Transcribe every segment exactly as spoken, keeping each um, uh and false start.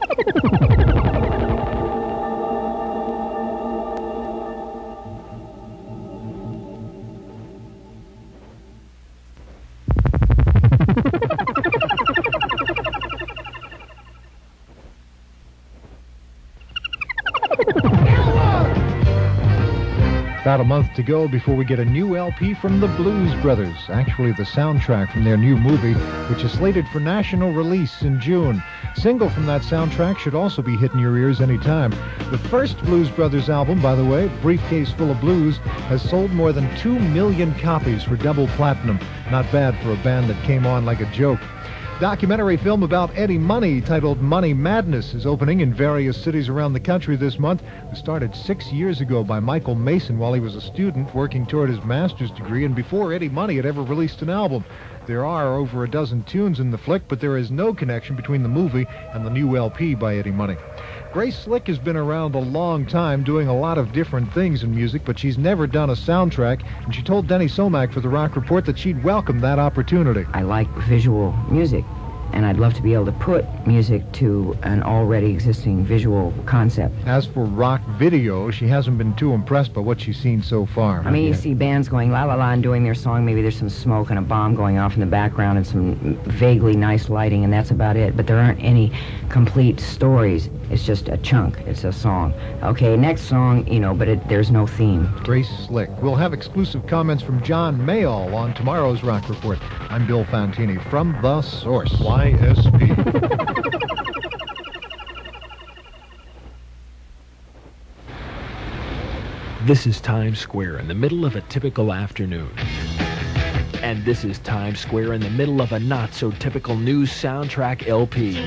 About a month to go before we get a new L P from the Blues Brothers. Actually, the soundtrack from their new movie, which is slated for national release in June. Single from that soundtrack should also be hitting your ears anytime. The first Blues Brothers album, by the way, Briefcase Full of Blues, has sold more than two million copies for double platinum. Not bad for a band that came on like a joke. Documentary film about Eddie Money titled Money Madness is opening in various cities around the country this month. It was started six years ago by Michael Mason while he was a student working toward his master's degree and before Eddie Money had ever released an album. There are over a dozen tunes in the flick, but there is no connection between the movie and the new L P by Eddie Money. Grace Slick has been around a long time doing a lot of different things in music, but she's never done a soundtrack, and she told Denny Somack for the Rock Report that she'd welcome that opportunity. I like visual music, and I'd love to be able to put music to an already existing visual concept. As for rock video, she hasn't been too impressed by what she's seen so far. I mean, you yet. see bands going la la la and doing their song, maybe there's some smoke and a bomb going off in the background and some vaguely nice lighting, and that's about it. But there aren't any complete stories. It's just a chunk. It's a song. Okay, next song, you know, but it, there's no theme. Grace Slick. We'll have exclusive comments from John Mayall on tomorrow's Rock Report. I'm Bill Fantini from The Source. Y S P. This is Times Square in the middle of a typical afternoon. And this is Times Square in the middle of a not-so-typical news soundtrack L P.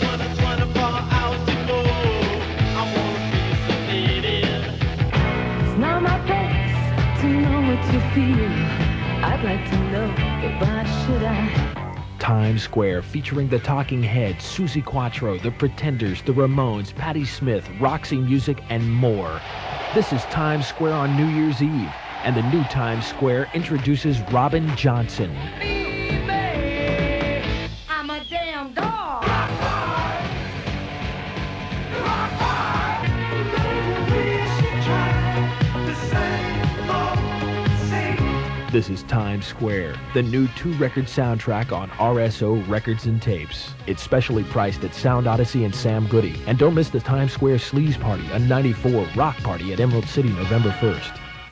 It's not my place to know what you feel. I'd like to know, but why should I? Times Square, featuring the Talking Heads, Suzi Quatro, the Pretenders, the Ramones, Patti Smith, Roxy Music, and more. This is Times Square on New Year's Eve, and the new Times Square introduces Robin Johnson. Baby, I'm a damn dog. Rock hard. Rock hard. Maybe we should try the same old same. This is Times Square, the new two-record soundtrack on R S O Records and Tapes. It's specially priced at Sound Odyssey and Sam Goody. And don't miss the Times Square Sleaze Party, a ninety-four rock party at Emerald City November first.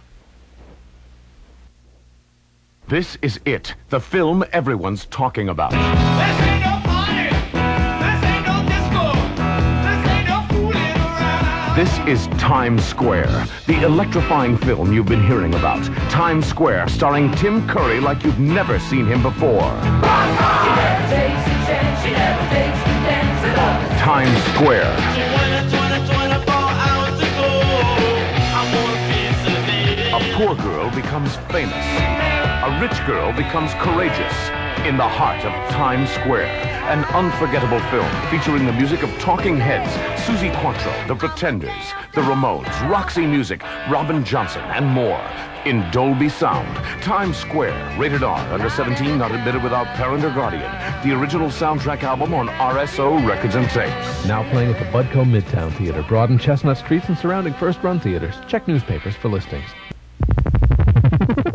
This is it, the film everyone's talking about. This ain't no party. This ain't no disco. This ain't no fooling around. This is Times Square, the electrifying film you've been hearing about. Times Square, starring Tim Curry like you've never seen him before. She never takes a chance. She never takes the dance at all. Times Square. twenty, twenty, twenty-four hours to go. I want a piece of it. A poor girl becomes famous. A rich girl becomes courageous in the heart of Times Square. An unforgettable film featuring the music of Talking Heads, Suzi Quatro, The Pretenders, The Ramones, Roxy Music, Robin Johnson, and more. In Dolby Sound. Times Square, rated R, under seventeen, not admitted without parent or guardian. The original soundtrack album on R S O Records and Tapes. Now playing at the Budco Midtown Theater, Broad and Chestnut Streets and surrounding First Run Theaters. Check newspapers for listings.